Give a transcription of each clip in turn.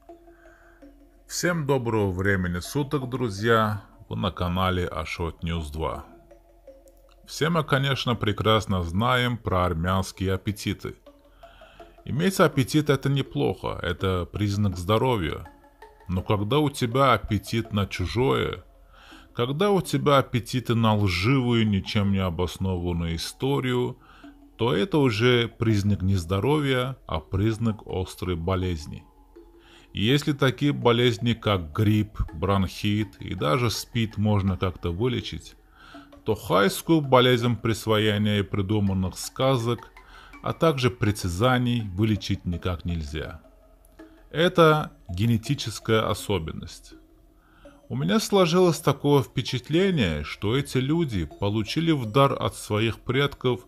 Всем доброго времени суток, друзья! Вы на канале Ашот Ньюс 2. Все мы, конечно, прекрасно знаем про армянские аппетиты. Иметь аппетит — это неплохо, это признак здоровья. Но когда у тебя аппетит на чужое, когда у тебя аппетиты на лживую, ничем не обоснованную историю, то это уже признак не здоровья, а признак острой болезни. И если такие болезни, как грипп, бронхит и даже СПИД можно как-то вылечить, то хайскую болезнь присвоения и придуманных сказок, а также притязаний вылечить никак нельзя. Это генетическая особенность. У меня сложилось такое впечатление, что эти люди получили в дар от своих предков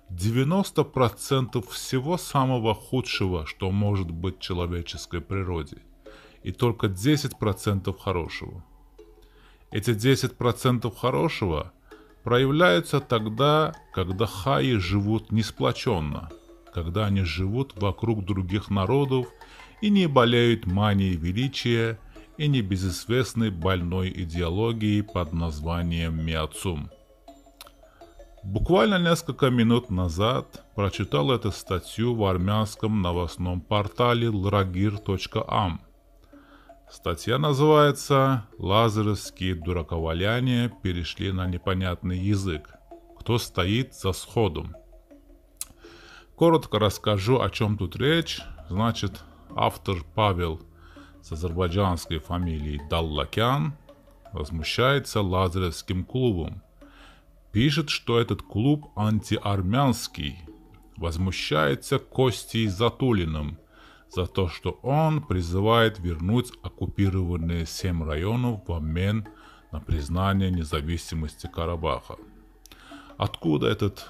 90% всего самого худшего, что может быть в человеческой природе, и только 10% хорошего. Эти 10% хорошего проявляются тогда, когда хаи живут не сплоченно, когда они живут вокруг других народов и не болеют манией величия и небезызвестной больной идеологией под названием Миацум. Буквально несколько минут назад прочитал эту статью в армянском новостном портале lragir.am. Статья называется «Лазаревские дураковаляния перешли на непонятный язык. Кто стоит за сходом?». Коротко расскажу, о чем тут речь. Значит, автор Павел с азербайджанской фамилией Даллакян возмущается Лазаревским клубом. Пишет, что этот клуб антиармянский, возмущается Костей Затулиным за то, что он призывает вернуть оккупированные 7 районов в обмен на признание независимости Карабаха. Откуда этот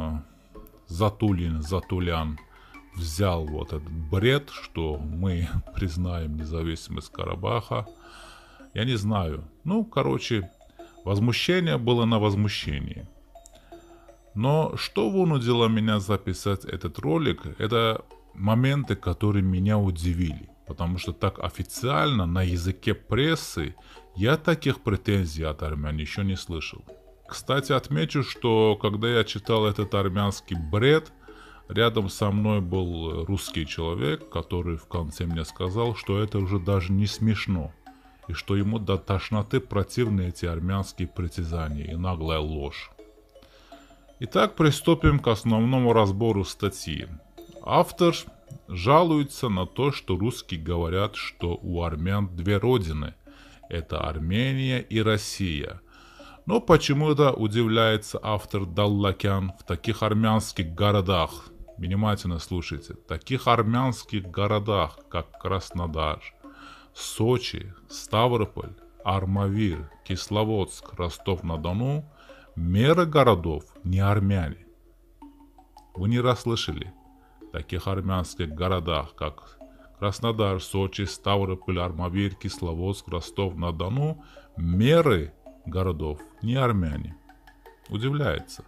Затулян взял вот этот бред, что мы признаем независимость Карабаха, я не знаю. Возмущение было на возмущении. Но что вынудило меня записать этот ролик, это моменты, которые меня удивили. Потому что так официально на языке прессы я таких претензий от армян еще не слышал. Кстати, отмечу, что когда я читал этот армянский бред, рядом со мной был русский человек, который в конце мне сказал, что это уже даже не смешно. И что ему до тошноты противны эти армянские притязания и наглая ложь. Итак, приступим к основному разбору статьи. Автор жалуется на то, что русские говорят, что у армян 2 родины. Это Армения и Россия. Но почему-то удивляется автор Даллакян в таких армянских городах. Внимательно слушайте. В таких армянских городах, как Краснодар, Сочи, Ставрополь, Армавир, Кисловодск, Ростов-на-Дону меры городов не армяне. Вы не расслышали? В таких армянских городах, как Краснодар, Сочи, Ставрополь, Армавир, Кисловодск, Ростов-на-Дону меры городов не армяне. Удивляется.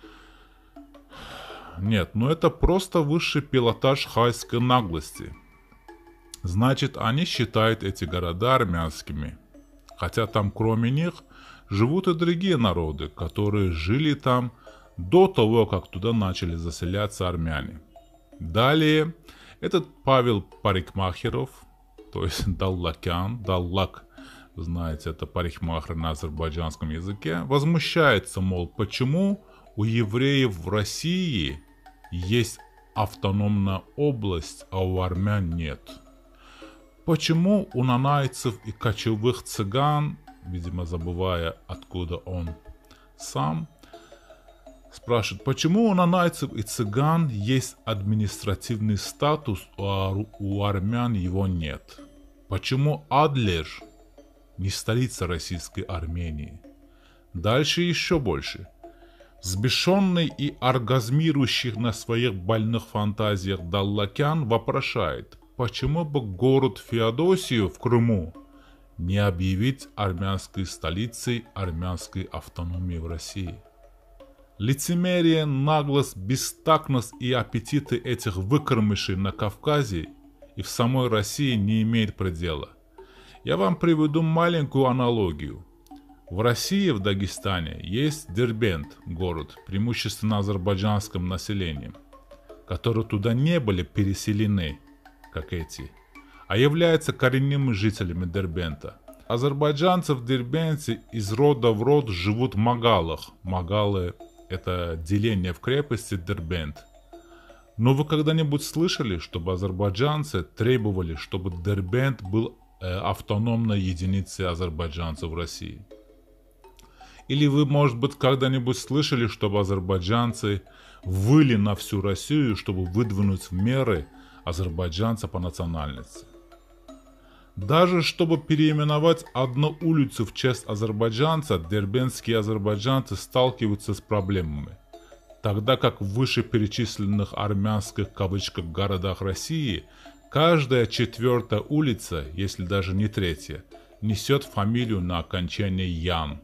Нет, это просто высший пилотаж хайской наглости. Значит, они считают эти города армянскими. Хотя там кроме них живут и другие народы, которые жили там до того, как туда начали заселяться армяне. Далее, этот Павел Парикмахеров, то есть Даллакян, Даллак, вы знаете, это парикмахер на азербайджанском языке, возмущается, мол, почему у евреев в России есть автономная область, а у армян нет. Почему у нанайцев и кочевых цыган, видимо забывая, откуда он сам, спрашивает, почему у нанайцев и цыган есть административный статус, а у армян его нет? Почему Адлер не столица российской Армении? Дальше еще больше. Взбешенный и оргазмирующий на своих больных фантазиях Даллакян вопрошает, почему бы город Феодосию в Крыму не объявить армянской столицей армянской автономии в России? Лицемерие, наглость, бестактность и аппетиты этих выкормышей на Кавказе и в самой России не имеет предела. Я вам приведу маленькую аналогию. В России, в Дагестане, есть Дербент, город, преимущественно азербайджанским населением, которые туда не были переселены, как эти, а являются коренными жителями Дербента. Азербайджанцы в Дербенте из рода в род живут в магалах. Магалы – это деление в крепости Дербент. Но вы когда-нибудь слышали, чтобы азербайджанцы требовали, чтобы Дербент был автономной единицей азербайджанцев в России? Или вы, может быть, когда-нибудь слышали, чтобы азербайджанцы выли на всю Россию, чтобы выдвинуть меры азербайджанца по национальности? Даже чтобы переименовать одну улицу в честь азербайджанца, дербентские азербайджанцы сталкиваются с проблемами. Тогда как в вышеперечисленных армянских в кавычках городах России каждая четвертая улица, если даже не третья, несет фамилию на окончании «ян».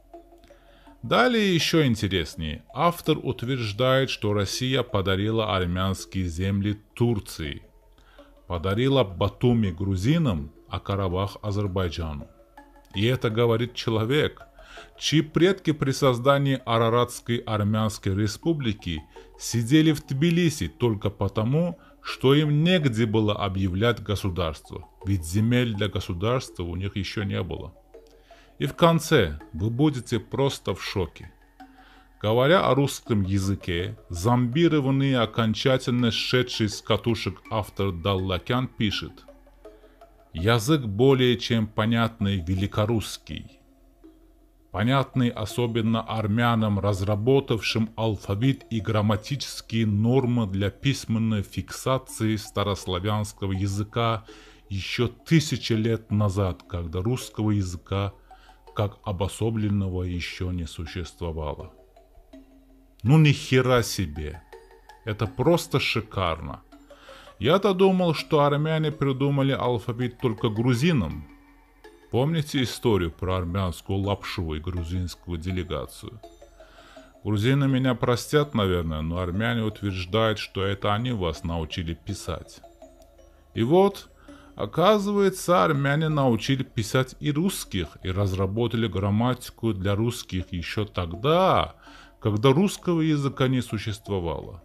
Далее еще интереснее. Автор утверждает, что Россия подарила армянские земли Турции, подарила Батуми грузинам, а Карабах Азербайджану. И это говорит человек, чьи предки при создании Араратской армянской республики сидели в Тбилиси только потому, что им негде было объявлять государство, ведь земель для государства у них еще не было. И в конце вы будете просто в шоке. Говоря о русском языке, зомбированный и окончательно сшедший с катушек автор Даллакян пишет: «Язык более чем понятный великорусский, понятный особенно армянам, разработавшим алфавит и грамматические нормы для письменной фиксации старославянского языка еще 1000 лет назад, когда русского языка как обособленного еще не существовало». Ну ни хера себе. Это просто шикарно. Я-то думал, что армяне придумали алфавит только грузинам. Помните историю про армянскую лапшу и грузинскую делегацию? Грузины меня простят, наверное, но армяне утверждают, что это они вас научили писать. И вот, оказывается, армяне научили писать и русских, и разработали грамматику для русских еще тогда, когда русского языка не существовало.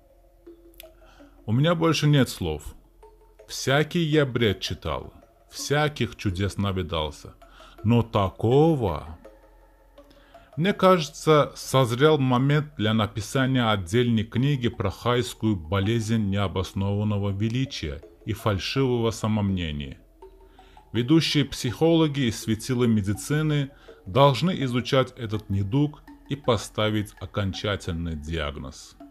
У меня больше нет слов. Всякий я бред читал, всяких чудес навидался, но такого... Мне кажется, созрел момент для написания отдельной книги про хайскую болезнь необоснованного величия и фальшивого самомнения. Ведущие психологи и светила медицины должны изучать этот недуг и поставить окончательный диагноз.